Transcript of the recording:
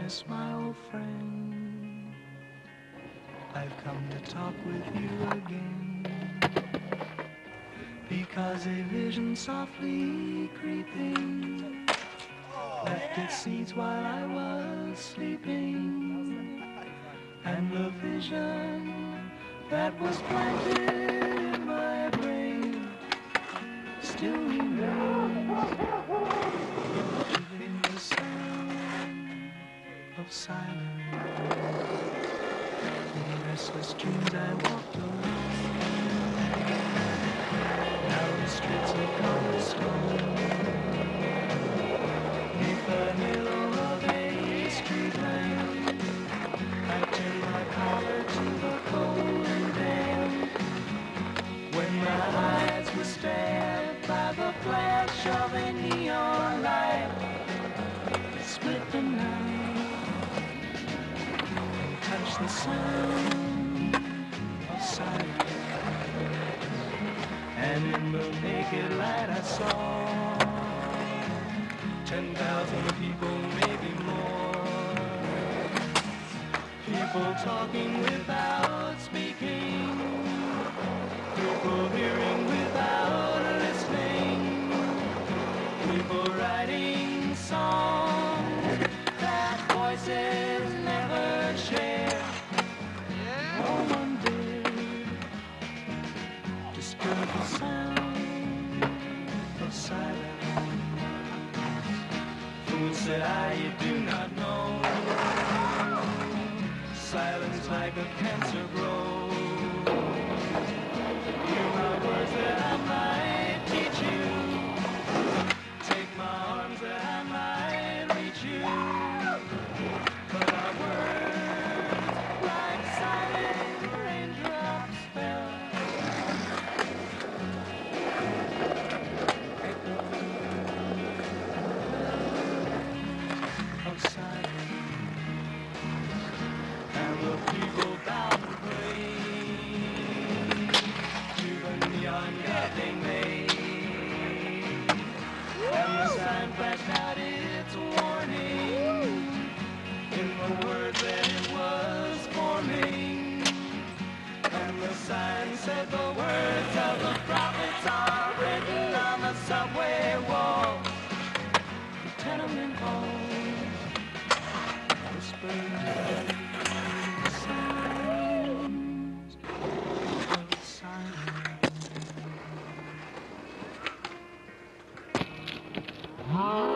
Dennis, my old friend, I've come to talk with you again, because a vision softly creeping left its seeds while I was sleeping, and the vision that was planted in my brain still remains in the sound of silence. In restless dreams I walked alone, narrow streets of cobblestone, neath the halo of a street lamp, I turned my collar to the cold and damp. When my eyes were stabbed by the flash of a neon light, it split the night and touched the sound of silence. And in the naked light I saw 10,000 people, maybe more. People talking without speaking, people hearing without listening, people writing songs that voices never share. No one dared disturb the sound of silence. Fool, said I, you do not know, silence like a cancer grows. Hear my words that I might teach you, take my arms that I might reach you, but our words like silent raindrops fell. Of silence, and the people bowed and prayed to the neon god they made, and the sign flashed out its warning in the words that it was forming, and the sign said the words of the prophets are written on the subway walls, the tenement halls, whispering the sounds of silence.